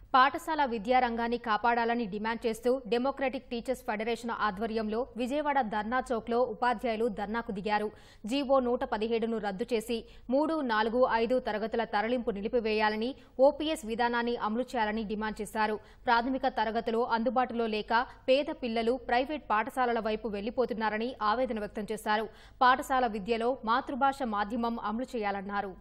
పాఠశాల విద్యారంగాన్ని కాపాడాలని డిమాండ్ చేస్తూ డెమోక్రటిక్ టీచర్స్ ఫెడరేషన్ ఆధ్వర్యంలో విజయవాడ ధర్నా చౌక్లో ఉపాధ్యాయులు ధర్నాకు దిగారు. జీవో 117ను రద్దు చేసి 3, 4, 5 తరగతుల తరలింపు నిలిపివేయాలని, ఓపీఎస్ విధానాన్ని అమలు చేయాలని డిమాండ్ చేశారు. ప్రాథమిక తరగతులు అందుబాటులో లేక పేద పిల్లలు ప్రైవేట్ పాఠశాలల వైపు వెళ్లిపోతున్నారని ఆవేదన వ్యక్తం చేశారు. పాఠశాల విద్యలో మాతృభాష మాధ్యమం అమలు చేయాలన్నారు.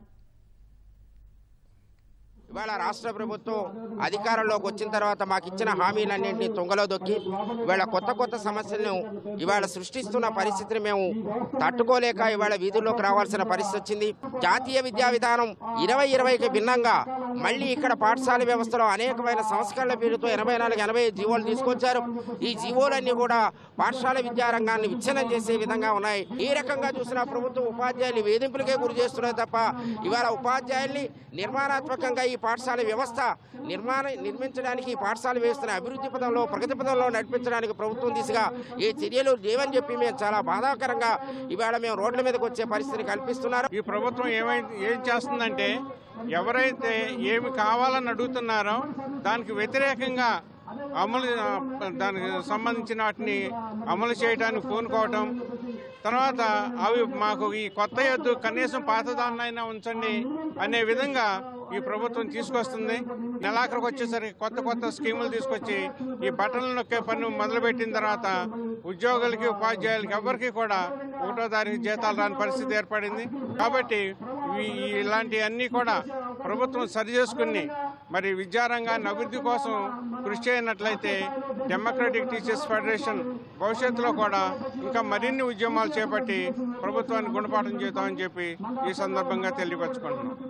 ఇవాళ రాష్ట్ర ప్రభుత్వం అధికారంలోకి వచ్చిన తర్వాత మాకు ఇచ్చిన హామీలన్నింటినీ తుంగలో దొక్కి ఇవాళ కొత్త సమస్యలను ఇవాళ సృష్టిస్తున్న పరిస్థితిని మేము తట్టుకోలేక ఇవాళ వీధుల్లోకి రావాల్సిన పరిస్థితి వచ్చింది. జాతీయ విద్యా విధానం 2020కి భిన్నంగా మళ్ళీ ఇక్కడ పాఠశాల వ్యవస్థలో అనేకమైన సంస్కరణల పేరుతో 84, 85 జీవోలు తీసుకొచ్చారు. ఈ జీవోలన్నీ కూడా పాఠశాల విద్యారంగాన్ని విచ్ఛిన్నం చేసే విధంగా ఉన్నాయి. ఈ రకంగా చూసిన ప్రభుత్వం ఉపాధ్యాయులు వేధింపులకే గురి చేస్తున్నది తప్ప ఇవాళ ఉపాధ్యాయుల్ని నిర్మాణాత్మకంగా ఈ పాఠశాల వ్యవస్థ నిర్మించడానికి, ఈ పాఠశాల వ్యవస్థను అభివృద్ధి పదంలో, ప్రగతి పదంలో నడిపించడానికి ప్రభుత్వం దిశగా ఏ చర్యలు లేవని చెప్పి మేము చాలా బాధాకరంగా ఇవాళ మేము రోడ్ల మీదకి వచ్చే పరిస్థితిని కల్పిస్తున్నారు. ఈ ప్రభుత్వం ఏం చేస్తుందంటే ఎవరైతే ఏమి కావాలని అడుగుతున్నారో దానికి వ్యతిరేకంగా దానికి సంబంధించిన వాటిని అమలు చేయడానికి పూనుకోవటం, తర్వాత అవి మాకు ఈ కొత్త యొద్దు కనీసం పాతదాన్నైనా ఉంచండి అనే విధంగా ఈ ప్రభుత్వం తీసుకొస్తుంది. నెలాఖరికి వచ్చేసరికి కొత్త స్కీములు తీసుకొచ్చి ఈ బట్టలు నొక్కే పని మొదలుపెట్టిన తర్వాత ఉద్యోగులకి, ఉపాధ్యాయులకి ఎవరికి కూడా 1వ తారీఖు జీతాలు రాని పరిస్థితి ఏర్పడింది. కాబట్టి ఇలాంటివన్నీ కూడా ప్రభుత్వం సరిచేసుకుని మరి విద్యారంగాన్ని అభివృద్ధి కోసం కృషి చేయనట్లయితే డెమోక్రటిక్ టీచర్స్ ఫెడరేషన్ భవిష్యత్తులో కూడా ఇంకా మరిన్ని ఉద్యమాలు చేపట్టి ప్రభుత్వాన్ని గుణపాఠం చేద్దామని చెప్పి ఈ సందర్భంగా తెలియపరచుకుంటున్నాం.